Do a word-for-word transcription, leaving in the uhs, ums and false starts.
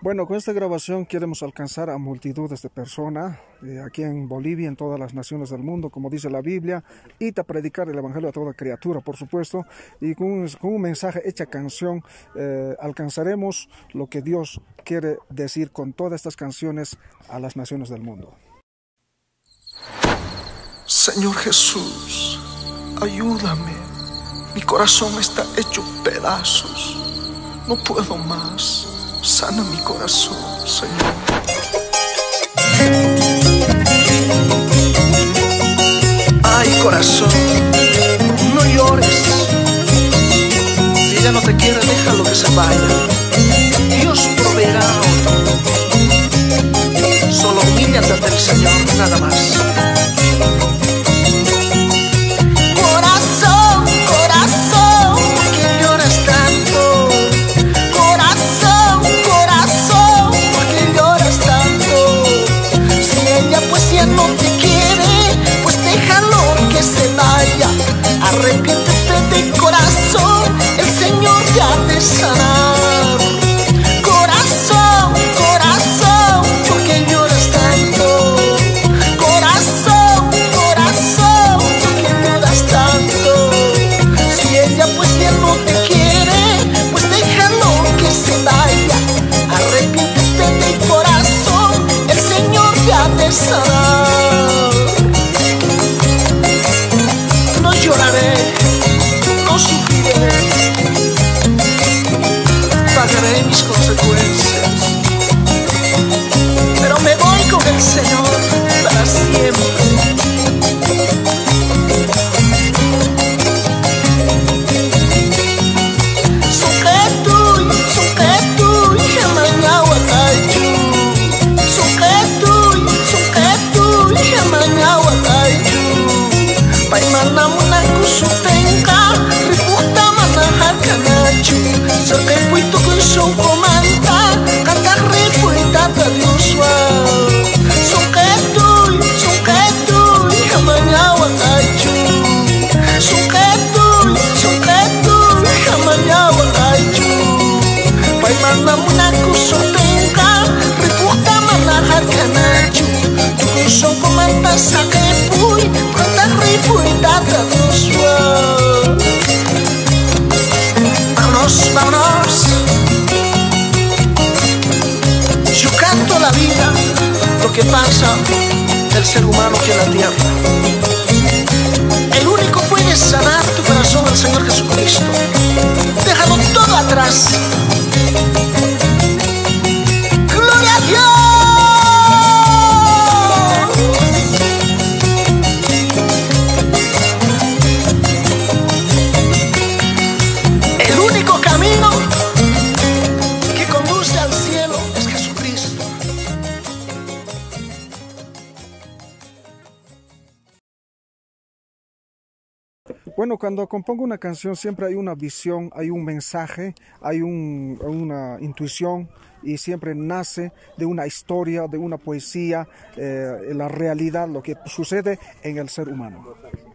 Bueno, con esta grabación queremos alcanzar a multitudes de personas eh, aquí en Bolivia, en todas las naciones del mundo, como dice la Biblia, y a predicar el Evangelio a toda criatura, por supuesto, y con un, con un mensaje hecha canción eh, alcanzaremos lo que Dios quiere decir con todas estas canciones a las naciones del mundo. Señor Jesús, ayúdame, mi corazón está hecho pedazos, no puedo más. Sana mi corazón, Señor. Ay, corazón, no llores. Si ella no te quiere, déjalo que se vaya. Dios proveerá otro. Solo humíllate ante el Señor, nada más. Arrepiéntete de corazón, el Señor te ha de sanar. Corazón, corazón, ¿por qué lloras tanto? Corazón, corazón, ¿por qué lloras tanto? Si ella pues ya no te quiere, pues déjalo que se vaya. Arrepiéntete de corazón, el Señor te ha de sanar. Lloraré, no sufriré, pagaré mis consecuencias, pero me voy con el Señor para siempre. Suketuy, suketuy, hemanyawataychu. Suketuy, suketuy, hemanyawataychu. Paimana sutenka, riputa manahar kanachu. Sakay puito kun show komanta, kakak ripuita tadiuswa. Suketuy, suketuy, hamanyawa kachu. Suketuy, suketuy, hamanyawa kachu. Paimana munaku sutenka, riputa manahar kanachu. Tukun show komanta sakay puy, kakak ripuita tadiuswa. Vámonos, vámonos. Yo canto la vida, lo que pasa del ser humano aquí en la tierra. El único puede sanar tu corazón, el Señor Jesucristo. Déjalo todo atrás. ¡Gloria a Dios! Bueno, cuando compongo una canción siempre hay una visión, hay un mensaje, hay un, una intuición y siempre nace de una historia, de una poesía, eh, la realidad, lo que sucede en el ser humano.